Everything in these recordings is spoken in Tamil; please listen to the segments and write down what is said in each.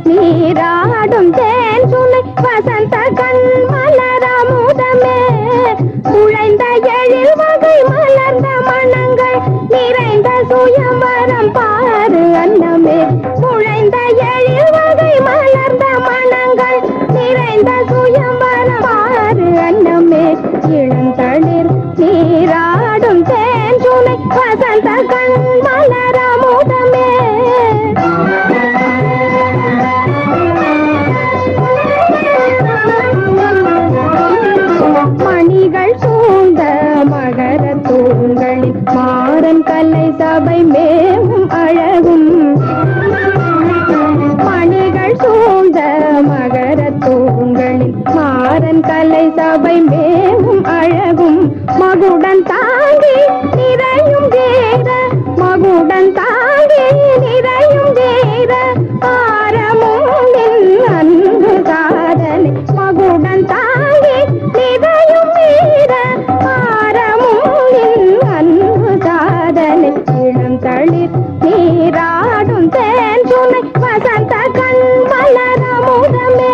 நீராடும் தேன் சுனை வசந்த கண் மலரமுதமே குழைந்த எழில் வகை மலர்ந்த மனங்கள் நிறைந்த சுயம்பரம் பாரு அன்னமே குழைந்த எழில் வகை மலர்ந்த மனங்கள் நிறைந்த சுயம்பரம் பாரு அன்னமே இளந்தளிர் நீராடும் தேன் சுனை வசந்த கண் மலரமுதமே மணிகள் சூழ்ந்த மகர தூண்களில் மாறன் கலை சபை மேவும் அழகும் மணிகள் சூழ்ந்த மகர தூண்களில் மாறன் கலை சபை மேவும் அழகும் மகுடன் தாங்கி நிறையும் தேர மகுடன் தாங்கி நிறையும் தேர ஆரமும் அன்பு காதலை மகுடன் தாங்கி நிறையும் வீர ஆரமும் அன்பு காதலை இளம் தளிர் நீராடும் தேன் சுனை வசந்த கண் மலரமுதமே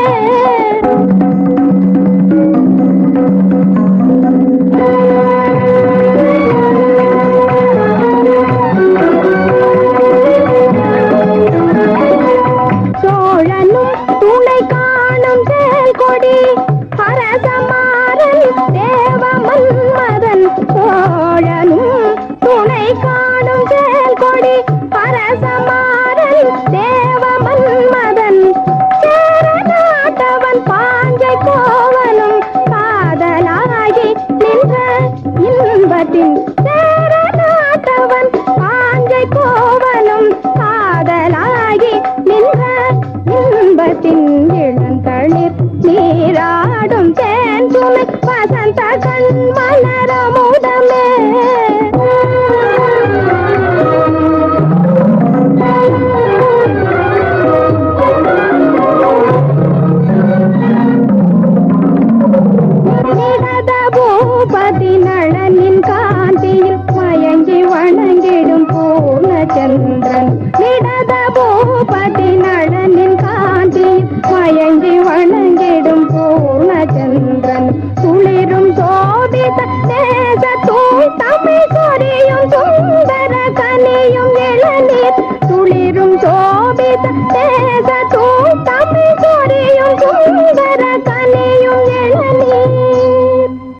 சோழனும் துணை காணும் சேல் கொடி அரசமாறன் தேவ மன்மதன் சோழனும் துணை காணும் சேல் கொடி அரசமாறன் தேவ மன்மதன் சேரநாட்டவன் பாஞ்சை கோவனும் காதலாகி நின்ற இன்பத்தின் சேரநாட்டவன் பாஞ்சை கோவனும் காதலாகி நின்ற இன்பத்தின் இளந்தளிர் நீராடும் தேன் சுனை வசந்த கண் மலரமுதமே நிகத பூபதி நளனின் காந்தியில் மயங்கி வணங்கிடும் பூர்ணச்சந்திரன் நிகத பூபதி நளனின் காந்தியில் மயங்கி வணங்கிடும் பூர்ணச்சந்திரன் துளிரும் சோதித தேச தூள் தமிழ் சொரியும் சுந்தர கனியும் இளநீர் துளிரும்